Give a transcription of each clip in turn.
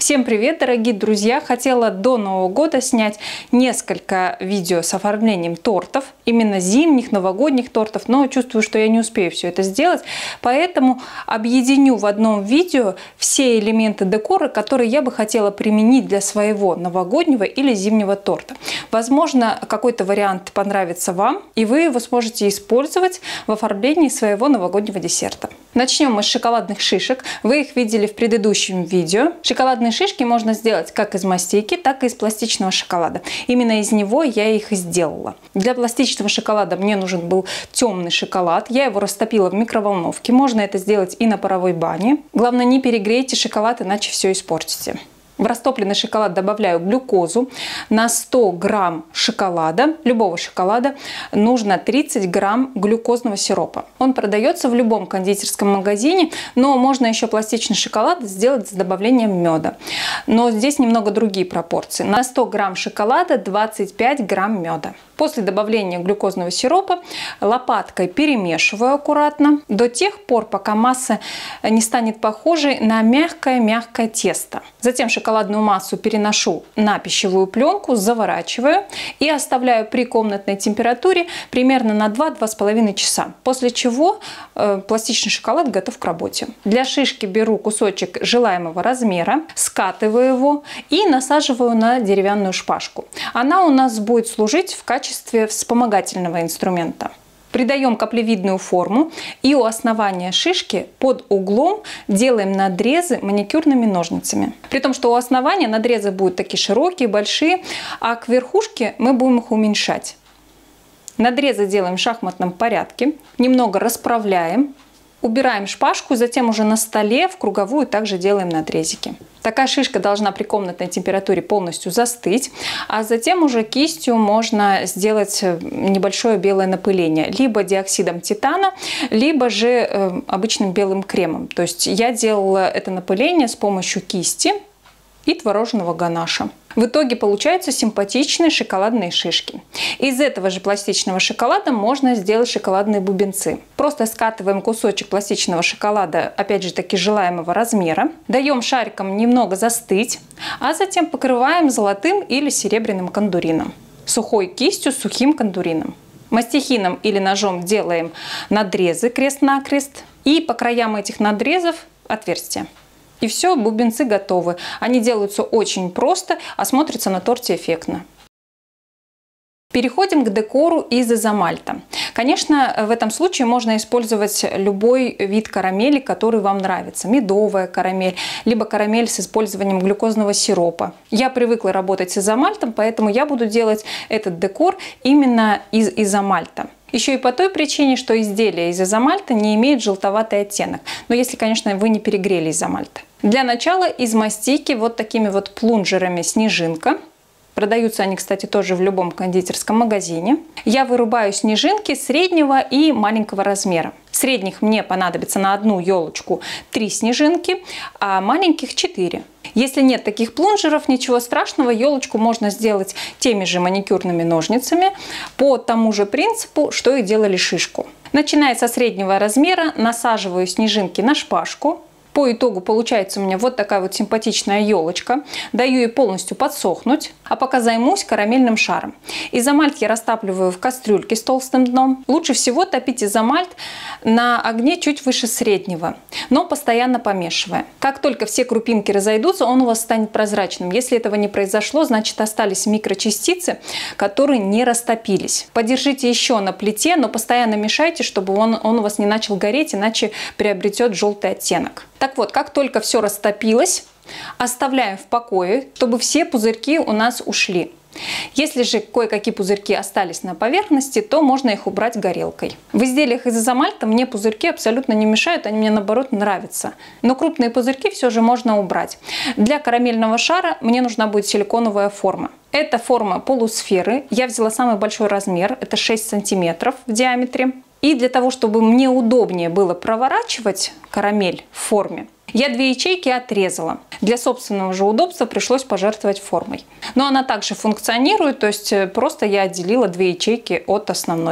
Всем привет, дорогие друзья! Хотела до Нового года снять несколько видео с оформлением тортов, именно зимних, новогодних тортов, но чувствую, что я не успею все это сделать, поэтому объединю в одном видео все элементы декора, которые я бы хотела применить для своего новогоднего или зимнего торта. Возможно, какой-то вариант понравится вам, и вы его сможете использовать в оформлении своего новогоднего десерта. Начнем мы с шоколадных шишек. Вы их видели в предыдущем видео. Шоколадные шишки можно сделать как из мастики, так и из пластичного шоколада. Именно из него я их и сделала. Для пластичного шоколада мне нужен был темный шоколад. Я его растопила в микроволновке. Можно это сделать и на паровой бане. Главное, не перегрейте шоколад, иначе все испортите. В растопленный шоколад добавляю глюкозу. На 100 грамм шоколада, любого шоколада, нужно 30 грамм глюкозного сиропа. Он продается в любом кондитерском магазине, но можно еще пластичный шоколад сделать с добавлением меда. Но здесь немного другие пропорции. На 100 грамм шоколада 25 грамм меда. После добавления глюкозного сиропа лопаткой перемешиваю аккуратно до тех пор, пока масса не станет похожей на мягкое тесто. Затем шоколадную массу переношу на пищевую пленку, заворачиваю и оставляю при комнатной температуре примерно на 2–2,5 часа. После чего пластичный шоколад готов к работе. Для шишки беру кусочек желаемого размера, скатываю его и насаживаю на деревянную шпажку. Она у нас будет служить в качестве вспомогательного инструмента. Придаем каплевидную форму и у основания шишки под углом делаем надрезы маникюрными ножницами. При том, что у основания надрезы будут такие широкие, большие, а к верхушке мы будем их уменьшать. Надрезы делаем в шахматном порядке, немного расправляем, убираем шпажку, затем уже на столе в круговую также делаем надрезики. Такая шишка должна при комнатной температуре полностью застыть, а затем уже кистью можно сделать небольшое белое напыление, либо диоксидом титана, либо же обычным белым кремом. То есть я делала это напыление с помощью кисти и творожного ганаша. В итоге получаются симпатичные шоколадные шишки. Из этого же пластичного шоколада можно сделать шоколадные бубенцы. Просто скатываем кусочек пластичного шоколада, опять же таки желаемого размера, даем шарикам немного застыть, а затем покрываем золотым или серебряным кондурином. Сухой кистью, сухим кондурином. Мастихином или ножом делаем надрезы крест-накрест и по краям этих надрезов отверстия. И все, бубенцы готовы. Они делаются очень просто, а смотрятся на торте эффектно. Переходим к декору из изомальта. Конечно, в этом случае можно использовать любой вид карамели, который вам нравится. Медовая карамель, либо карамель с использованием глюкозного сиропа. Я привыкла работать с изомальтом, поэтому я буду делать этот декор именно из изомальта. Еще и по той причине, что изделие из изомальта не имеет желтоватый оттенок. Но если, конечно, вы не перегрели изомальт. Для начала из мастики вот такими вот плунжерами снежинка. Продаются они, кстати, тоже в любом кондитерском магазине. Я вырубаю снежинки среднего и маленького размера. Средних мне понадобится на одну елочку 3 снежинки, а маленьких 4. Если нет таких плунжеров, ничего страшного, елочку можно сделать теми же маникюрными ножницами по тому же принципу, что и делали шишку. Начиная со среднего размера, насаживаю снежинки на шпажку. По итогу получается у меня вот такая вот симпатичная елочка. Даю ей полностью подсохнуть, а пока займусь карамельным шаром. Изомальт я растапливаю в кастрюльке с толстым дном. Лучше всего топить изомальт на огне чуть выше среднего, но постоянно помешивая. Как только все крупинки разойдутся, он у вас станет прозрачным. Если этого не произошло, значит остались микрочастицы, которые не растопились. Подержите еще на плите, но постоянно мешайте, чтобы он у вас не начал гореть, иначе приобретет желтый оттенок. Так вот, как только все растопилось, оставляем в покое, чтобы все пузырьки у нас ушли. Если же кое-какие пузырьки остались на поверхности, то можно их убрать горелкой. В изделиях из изомальта мне пузырьки абсолютно не мешают, они мне наоборот нравятся. Но крупные пузырьки все же можно убрать. Для карамельного шара мне нужна будет силиконовая форма. Это форма полусферы. Я взяла самый большой размер, это 6 сантиметров в диаметре. И для того, чтобы мне удобнее было проворачивать карамель в форме, я 2 ячейки отрезала. Для собственного же удобства пришлось пожертвовать формой. Но она также функционирует, то есть просто я отделила 2 ячейки от основной.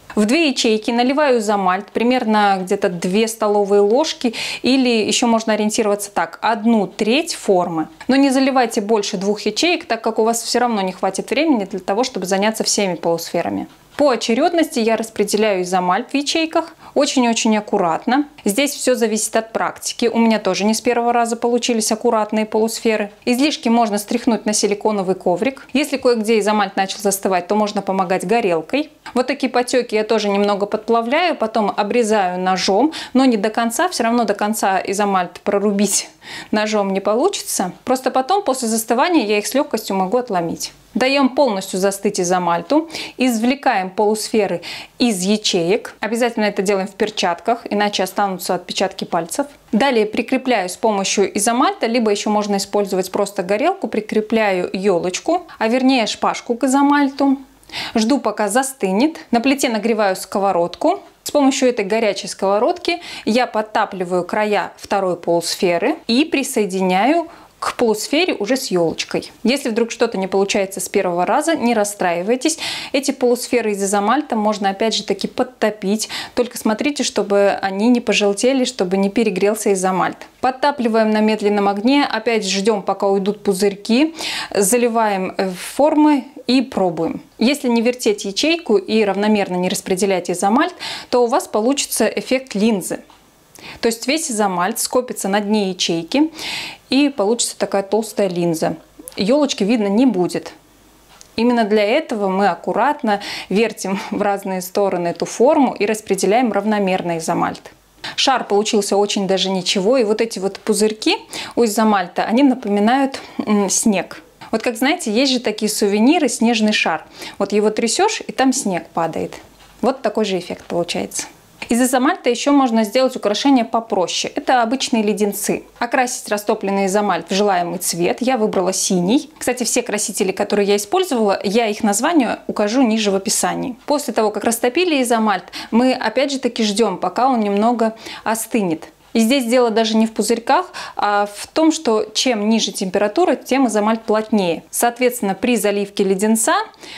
В 2 ячейки наливаю изомальт, примерно где-то 2 столовые ложки, или еще можно ориентироваться так, 1/3 формы. Но не заливайте больше 2 ячеек, так как у вас все равно не хватит времени для того, чтобы заняться всеми полусферами. По очередности я распределяю изомальт в ячейках очень-очень аккуратно. Здесь все зависит от практики. У меня тоже не с первого раза получились аккуратные полусферы. Излишки можно стряхнуть на силиконовый коврик. Если кое-где изомальт начал застывать, то можно помогать горелкой. Вот такие потеки я тоже немного подплавляю, потом обрезаю ножом, но не до конца. Все равно до конца изомальт прорубить ножом не получится. Просто потом, после застывания, я их с легкостью могу отломить. Даем полностью застыть изомальту, извлекаем полусферы из ячеек. Обязательно это делаем в перчатках, иначе останутся отпечатки пальцев. Далее прикрепляю с помощью изомальта, либо еще можно использовать просто горелку, прикрепляю елочку, а вернее шпажку к изомальту. Жду, пока застынет. На плите нагреваю сковородку. С помощью этой горячей сковородки я подтапливаю края второй полусферы и присоединяю к полусфере уже с елочкой. Если вдруг что-то не получается с первого раза, не расстраивайтесь. Эти полусферы из изомальта можно опять же таки подтопить. Только смотрите, чтобы они не пожелтели, чтобы не перегрелся изомальт. Подтапливаем на медленном огне. Опять ждем, пока уйдут пузырьки. Заливаем формы и пробуем. Если не вертеть ячейку и равномерно не распределять изомальт, то у вас получится эффект линзы. То есть весь изомальт скопится на дне ячейки и получится такая толстая линза. Елочки видно не будет. Именно для этого мы аккуратно вертим в разные стороны эту форму и распределяем равномерно изомальт. Шар получился очень даже ничего. И вот эти вот пузырьки у изомальта, они напоминают снег. Вот как знаете, есть же такие сувениры, снежный шар. Вот его трясешь, и там снег падает. Вот такой же эффект получается. Из изомальта еще можно сделать украшения попроще. Это обычные леденцы. Окрасить растопленный изомальт в желаемый цвет. Я выбрала синий. Кстати, все красители, которые я использовала, я их название укажу ниже в описании. После того, как растопили изомальт, мы опять же таки ждем, пока он немного остынет. И здесь дело даже не в пузырьках, а в том, что чем ниже температура, тем изомальт плотнее. Соответственно, при заливке леденца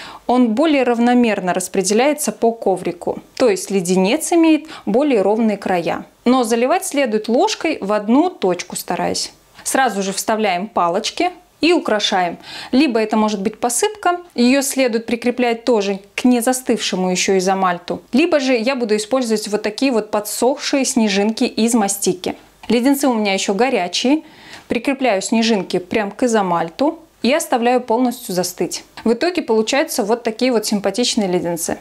он более равномерно распределяется по коврику. То есть леденец имеет более ровные края. Но заливать следует ложкой в одну точку, стараясь. Сразу же вставляем палочки и украшаем. Либо это может быть посыпка, ее следует прикреплять тоже к не застывшему еще изомальту. Либо же я буду использовать вот такие вот подсохшие снежинки из мастики. Леденцы у меня еще горячие. Прикрепляю снежинки прям к изомальту и оставляю полностью застыть. В итоге получаются вот такие вот симпатичные леденцы.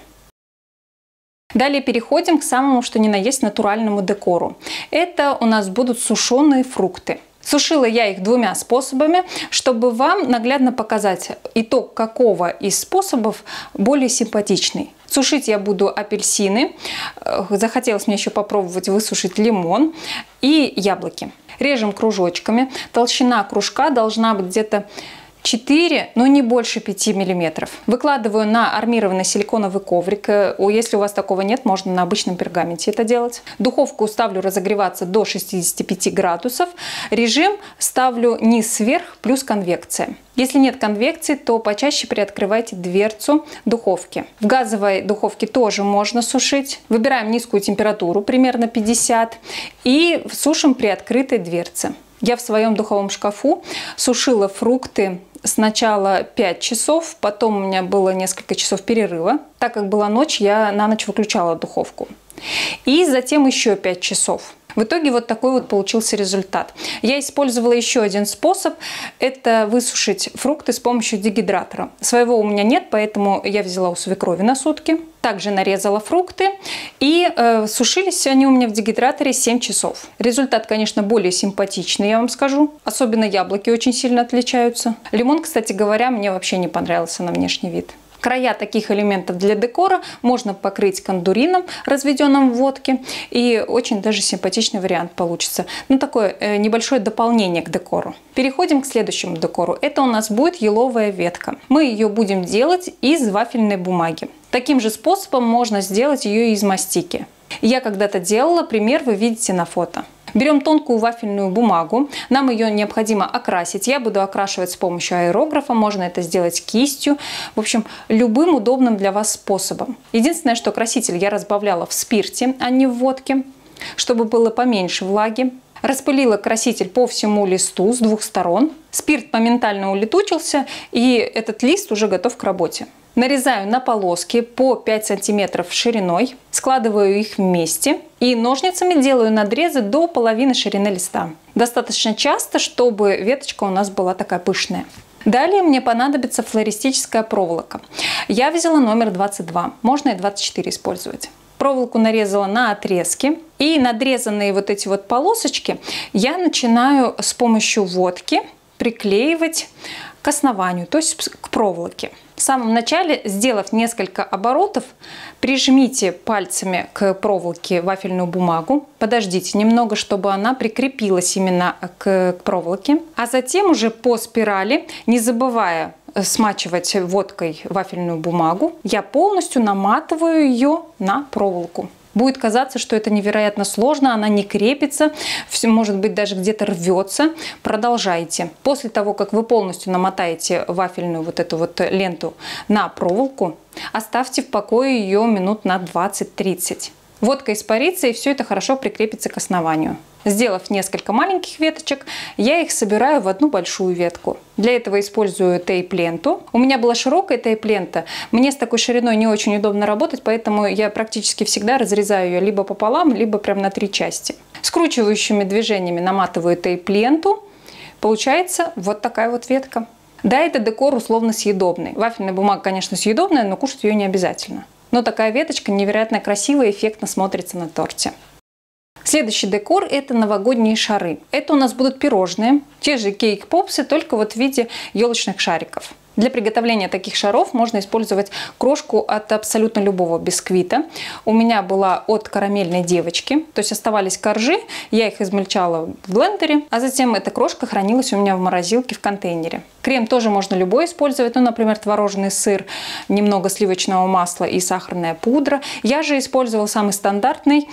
Далее переходим к самому что ни на есть натуральному декору. Это у нас будут сушеные фрукты. Сушила я их 2 способами, чтобы вам наглядно показать итог какого из способов более симпатичный. Сушить я буду апельсины, захотелось мне еще попробовать высушить лимон и яблоки. Режем кружочками. Толщина кружка должна быть где-то 4, но не больше 5 мм. Выкладываю на армированный силиконовый коврик. Если у вас такого нет, можно на обычном пергаменте это делать. Духовку ставлю разогреваться до 65 градусов. Режим ставлю низ-вверх плюс конвекция. Если нет конвекции, то почаще приоткрывайте дверцу духовки. В газовой духовке тоже можно сушить. Выбираем низкую температуру, примерно 50, и сушим при открытой дверце. Я в своем духовом шкафу сушила фрукты сначала 5 часов, потом у меня было несколько часов перерыва. Так как была ночь, я на ночь выключала духовку. И затем еще 5 часов. В итоге вот такой вот получился результат. Я использовала еще один способ. Это высушить фрукты с помощью дегидратора. Своего у меня нет, поэтому я взяла у свекрови на сутки. Также нарезала фрукты. И сушились они у меня в дегидраторе 7 часов. Результат, конечно, более симпатичный, я вам скажу. Особенно яблоки очень сильно отличаются. Лимон, кстати говоря, мне вообще не понравился на внешний вид. Края таких элементов для декора можно покрыть кондурином, разведенным в водке, и очень даже симпатичный вариант получится. Ну, такое небольшое дополнение к декору. Переходим к следующему декору. Это у нас будет еловая ветка. Мы ее будем делать из вафельной бумаги. Таким же способом можно сделать ее из мастики. Я когда-то делала, пример вы видите на фото. Берем тонкую вафельную бумагу, нам ее необходимо окрасить. Я буду окрашивать с помощью аэрографа, можно это сделать кистью. В общем, любым удобным для вас способом. Единственное, что краситель я разбавляла в спирте, а не в водке, чтобы было поменьше влаги. Распылила краситель по всему листу с двух сторон. Спирт моментально улетучился, и этот лист уже готов к работе. Нарезаю на полоски по 5 сантиметров шириной, складываю их вместе и ножницами делаю надрезы до половины ширины листа. Достаточно часто, чтобы веточка у нас была такая пышная. Далее мне понадобится флористическая проволока. Я взяла номер 22, можно и 24 использовать. Проволоку нарезала на отрезки, и надрезанные вот эти вот полосочки я начинаю с помощью водки приклеивать к основанию, то есть к проволоке. В самом начале, сделав несколько оборотов, прижмите пальцами к проволоке вафельную бумагу, подождите немного, чтобы она прикрепилась именно к проволоке, а затем уже по спирали, не забывая смачивать водкой вафельную бумагу, я полностью наматываю ее на проволоку. Будет казаться, что это невероятно сложно, она не крепится, может быть даже где-то рвется. Продолжайте. После того, как вы полностью намотаете вафельную вот эту вот ленту на проволоку, оставьте в покое ее минут на 20-30. Водка испарится, и все это хорошо прикрепится к основанию. Сделав несколько маленьких веточек, я их собираю в одну большую ветку. Для этого использую тейп-ленту. У меня была широкая тейп-лента. Мне с такой шириной не очень удобно работать, поэтому я практически всегда разрезаю ее либо пополам, либо прям на 3 части. Скручивающими движениями наматываю тейп-ленту. Получается вот такая вот ветка. Да, это декор условно съедобный. Вафельная бумага, конечно, съедобная, но кушать ее не обязательно. Но такая веточка невероятно красиво и эффектно смотрится на торте. Следующий декор – это новогодние шары. Это у нас будут пирожные, те же кейк-попсы, только вот в виде елочных шариков. Для приготовления таких шаров можно использовать крошку от абсолютно любого бисквита. У меня была от карамельной девочки, то есть оставались коржи, я их измельчала в блендере, а затем эта крошка хранилась у меня в морозилке в контейнере. Крем тоже можно любой использовать, ну, например, творожный сыр, немного сливочного масла и сахарная пудра. Я же использовала самый стандартный,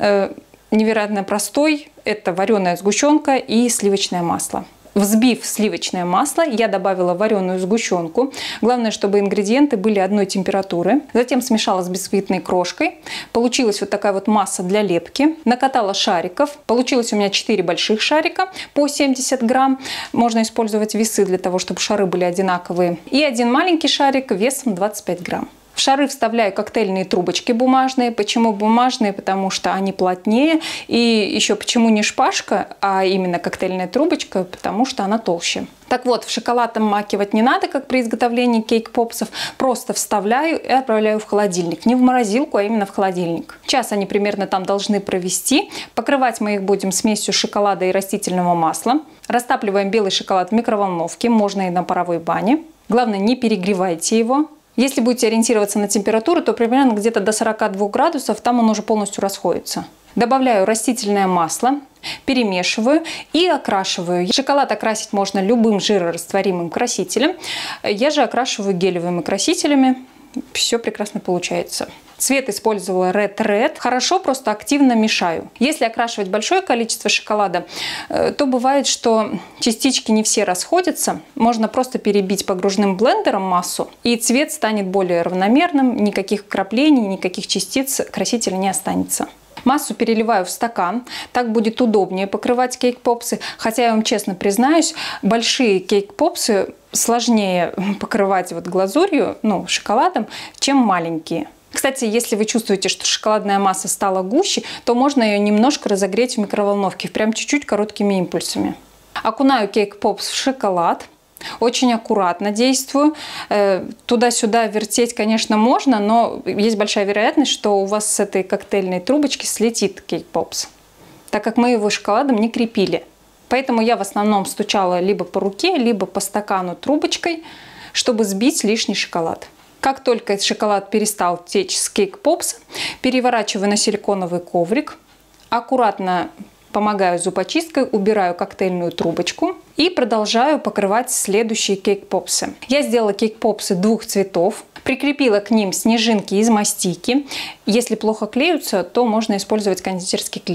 невероятно простой, это вареная сгущенка и сливочное масло. Взбив сливочное масло, я добавила вареную сгущенку. Главное, чтобы ингредиенты были одной температуры. Затем смешала с бисквитной крошкой. Получилась вот такая вот масса для лепки. Накатала шариков. Получилось у меня 4 больших шарика по 70 грамм. Можно использовать весы для того, чтобы шары были одинаковые. И один маленький шарик весом 25 грамм. В шары вставляю коктейльные трубочки бумажные. Почему бумажные? Потому что они плотнее. И еще почему не шпажка, а именно коктейльная трубочка? Потому что она толще. Так вот, в шоколад обмакивать не надо, как при изготовлении кейк-попсов. Просто вставляю и отправляю в холодильник. Не в морозилку, а именно в холодильник. Час они примерно там должны провести. Покрывать мы их будем смесью шоколада и растительного масла. Растапливаем белый шоколад в микроволновке. Можно и на паровой бане. Главное, не перегревайте его. Если будете ориентироваться на температуру, то примерно где-то до 42 градусов, там он уже полностью расходится. Добавляю растительное масло, перемешиваю и окрашиваю. Шоколад окрасить можно любым жирорастворимым красителем. Я же окрашиваю гелевыми красителями. Все прекрасно получается. Цвет использовала Red Red. Хорошо, просто активно мешаю. Если окрашивать большое количество шоколада, то бывает, что частички не все расходятся. Можно просто перебить погружным блендером массу, и цвет станет более равномерным. Никаких вкраплений, никаких частиц красителя не останется. Массу переливаю в стакан, так будет удобнее покрывать кейк-попсы. Хотя я вам честно признаюсь, большие кейк-попсы сложнее покрывать вот глазурью, ну, шоколадом, чем маленькие. Кстати, если вы чувствуете, что шоколадная масса стала гуще, то можно ее немножко разогреть в микроволновке, прям чуть-чуть короткими импульсами. Окунаю кейк-попс в шоколад. Очень аккуратно действую. Туда-сюда вертеть, конечно, можно, но есть большая вероятность, что у вас с этой коктейльной трубочки слетит кейк-попс, так как мы его шоколадом не крепили. Поэтому я в основном стучала либо по руке, либо по стакану трубочкой, чтобы сбить лишний шоколад. Как только шоколад перестал течь с кейк-попса, переворачиваю на силиконовый коврик, аккуратно помогаю зубочисткой, убираю коктейльную трубочку и продолжаю покрывать следующие кейк-попсы. Я сделала кейк-попсы 2 цветов, прикрепила к ним снежинки из мастики. Если плохо клеются, то можно использовать кондитерский клей.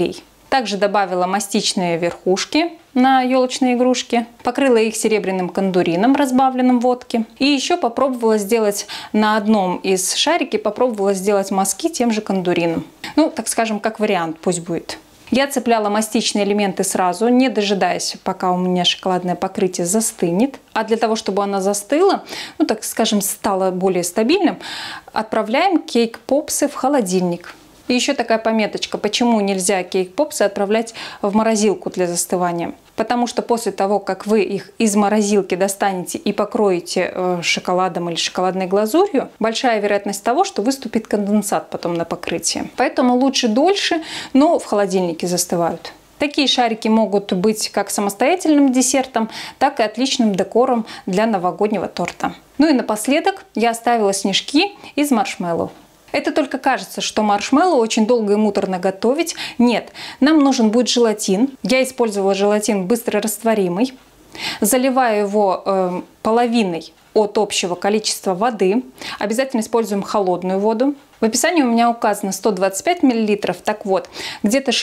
Также добавила мастичные верхушки на елочные игрушки, покрыла их серебряным кондурином, разбавленным в водке. И еще попробовала сделать на одном из шариков, попробовала сделать мазки тем же кондурином. Ну, так скажем, как вариант пусть будет. Я цепляла мастичные элементы сразу, не дожидаясь, пока у меня шоколадное покрытие застынет. А для того, чтобы оно застыло, ну, так скажем, стало более стабильным, отправляем кейк-попсы в холодильник. И еще такая пометочка, почему нельзя кейк-попсы отправлять в морозилку для застывания. Потому что после того, как вы их из морозилки достанете и покроете шоколадом или шоколадной глазурью, большая вероятность того, что выступит конденсат потом на покрытии. Поэтому лучше дольше, но в холодильнике застывают. Такие шарики могут быть как самостоятельным десертом, так и отличным декором для новогоднего торта. Ну и напоследок я оставила снежки из маршмеллоу. Это только кажется, что маршмеллоу очень долго и муторно готовить. Нет, нам нужен будет желатин. Я использовала желатин быстрорастворимый. Заливаю его половиной от общего количества воды. Обязательно используем холодную воду. В описании у меня указано 125 мл. Так вот, где-то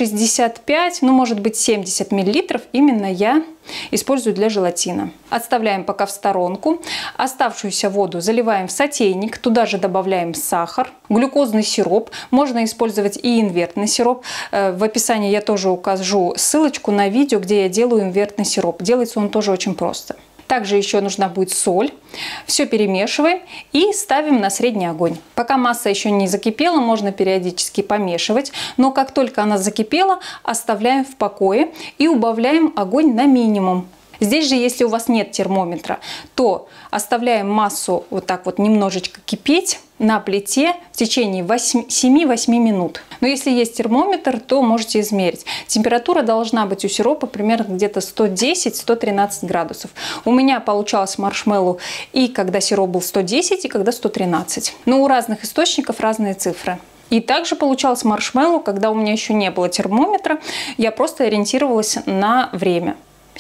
65, ну может быть 70 мл именно я использую для желатина. Отставляем пока в сторонку. Оставшуюся воду заливаем в сотейник. Туда же добавляем сахар, глюкозный сироп. Можно использовать и инвертный сироп. В описании я тоже укажу ссылочку на видео, где я делаю инвертный сироп. Делается он тоже очень просто. Также еще нужна будет соль. Все перемешиваем и ставим на средний огонь. Пока масса еще не закипела, можно периодически помешивать. Но как только она закипела, оставляем в покое и убавляем огонь на минимум. Здесь же, если у вас нет термометра, то оставляем массу вот так вот немножечко кипеть на плите в течение 7-8 минут. Но если есть термометр, то можете измерить. Температура должна быть у сиропа примерно где-то 110-113 градусов. У меня получалось маршмеллоу и когда сироп был 110, и когда 113. Но у разных источников разные цифры. И также получалось маршмеллоу, когда у меня еще не было термометра, я просто ориентировалась на время.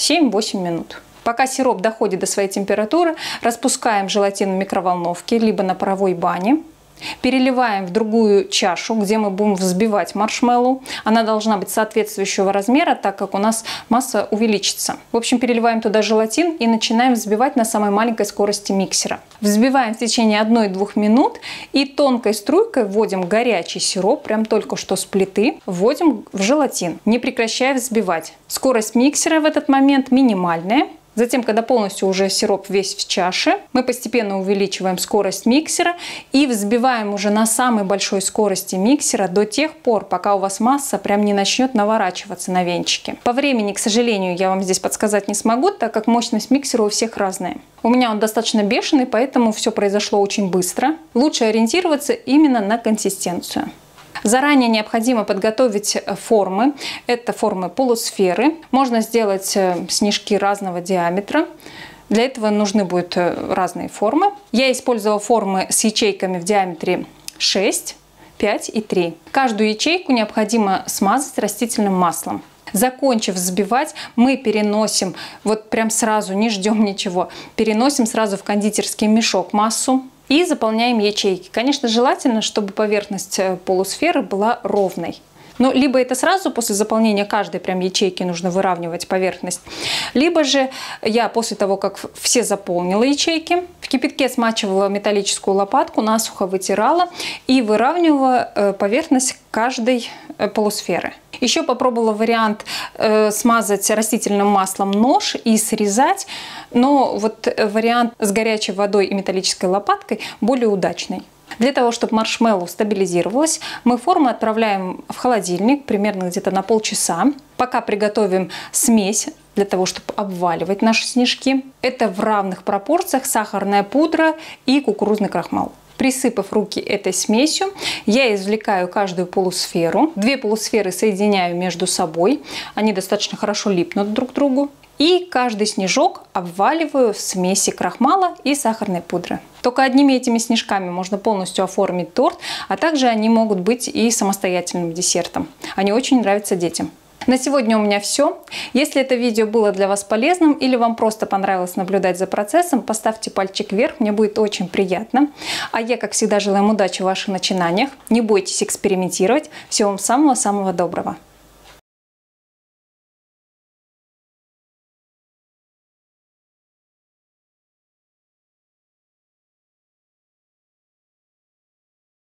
7-8 минут. Пока сироп доходит до своей температуры, распускаем желатин в микроволновке, либо на паровой бане. Переливаем в другую чашу, где мы будем взбивать маршмеллоу. Она должна быть соответствующего размера, так как у нас масса увеличится. В общем, переливаем туда желатин и начинаем взбивать на самой маленькой скорости миксера. Взбиваем в течение 1-2 минут и тонкой струйкой вводим горячий сироп, прям только что с плиты, вводим в желатин, не прекращая взбивать. Скорость миксера в этот момент минимальная. Затем, когда полностью уже сироп весь в чаше, мы постепенно увеличиваем скорость миксера и взбиваем уже на самой большой скорости миксера до тех пор, пока у вас масса прям не начнет наворачиваться на венчике. По времени, к сожалению, я вам здесь подсказать не смогу, так как мощность миксера у всех разная. У меня он достаточно бешеный, поэтому все произошло очень быстро. Лучше ориентироваться именно на консистенцию. Заранее необходимо подготовить формы. Это формы полусферы. Можно сделать снежки разного диаметра. Для этого нужны будут разные формы. Я использовала формы с ячейками в диаметре 6, 5 и 3. Каждую ячейку необходимо смазать растительным маслом. Закончив взбивать, мы переносим, вот прям сразу, не ждем ничего, переносим сразу в кондитерский мешок массу. И заполняем ячейки. Конечно, желательно, чтобы поверхность полусферы была ровной. Но либо это сразу после заполнения каждой прям ячейки нужно выравнивать поверхность, либо же я после того, как все заполнила ячейки, в кипятке смачивала металлическую лопатку, насухо вытирала и выравнивала поверхность каждой полусферы. Еще попробовала вариант смазать растительным маслом нож и срезать, но вот вариант с горячей водой и металлической лопаткой более удачный. Для того, чтобы маршмеллоу стабилизировалась, мы форму отправляем в холодильник примерно где-то на полчаса. Пока приготовим смесь для того, чтобы обваливать наши снежки. Это в равных пропорциях сахарная пудра и кукурузный крахмал. Присыпав руки этой смесью, я извлекаю каждую полусферу. Две полусферы соединяю между собой. Они достаточно хорошо липнут друг к другу. И каждый снежок обваливаю в смеси крахмала и сахарной пудры. Только одними этими снежками можно полностью оформить торт, а также они могут быть и самостоятельным десертом. Они очень нравятся детям. На сегодня у меня все. Если это видео было для вас полезным или вам просто понравилось наблюдать за процессом, поставьте пальчик вверх, мне будет очень приятно. А я, как всегда, желаю вам удачи в ваших начинаниях. Не бойтесь экспериментировать. Всего вам самого-самого доброго.